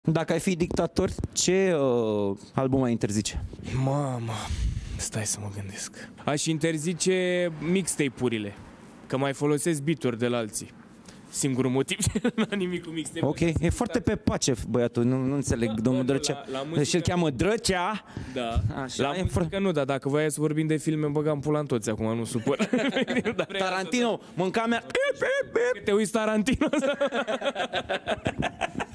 Dacă ai fi dictator, ce album ai interzice? Mamă, stai să mă gândesc. Aș interzice mixtape-urile, că mai folosesc beat-uri de la alții. Singurul motiv, n-a nimic cu mixtape. Ok, e foarte pe pace băiatul, nu înțeleg, domnul Drăcea. Și îl cheamă Drăcea? Da. Așa, la muzică nu, dar dacă voiai să vorbim de filme, băgam pula în toți acum, nu supăr. Tarantino, mânca mea. Te uiți Tarantino?